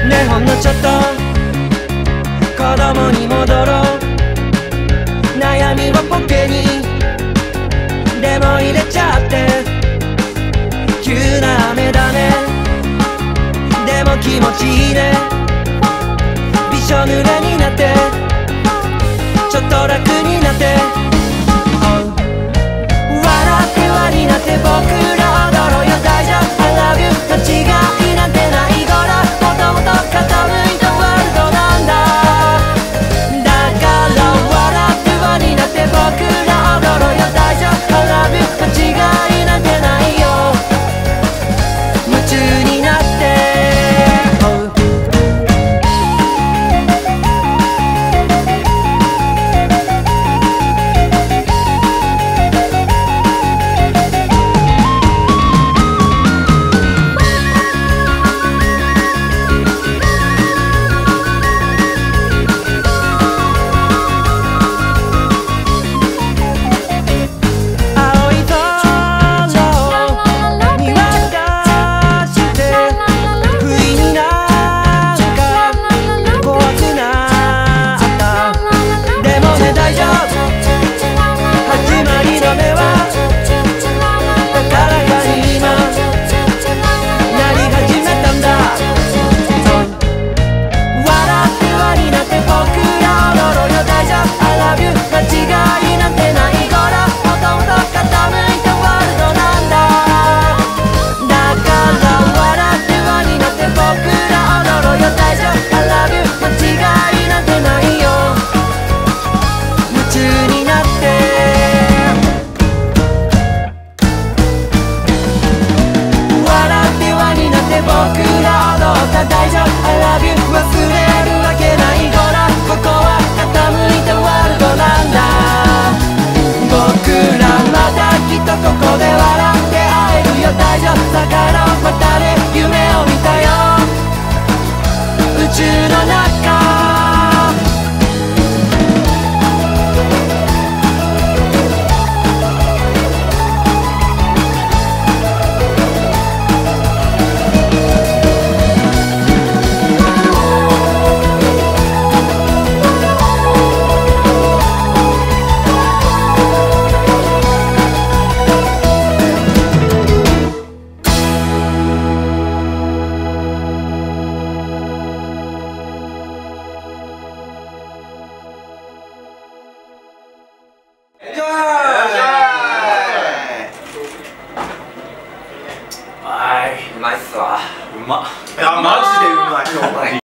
ねほんのちょっと子供に戻ろう。悩みをポケにでも入れちゃって、急な雨だね、でも気持ちいいね。びしょ濡れになってちょっと楽になって、笑って輪になって僕ら踊ろうよ。大丈夫 I love you 間違いなんてない頃、もともと傾いたワールドなんだ。だから笑って輪になって僕ら踊ろうよ。大丈夫 I love you 間違いなんてないよ。夢中になって大丈夫 I love you 忘れるわけないほら、ここは傾いたワールドなんだ。僕らまたきっとここで笑って会えるよ。大丈夫だからまたね、夢を見たよ宇宙の中。 うまいっすわ。 うまっ。いやマジでうまい。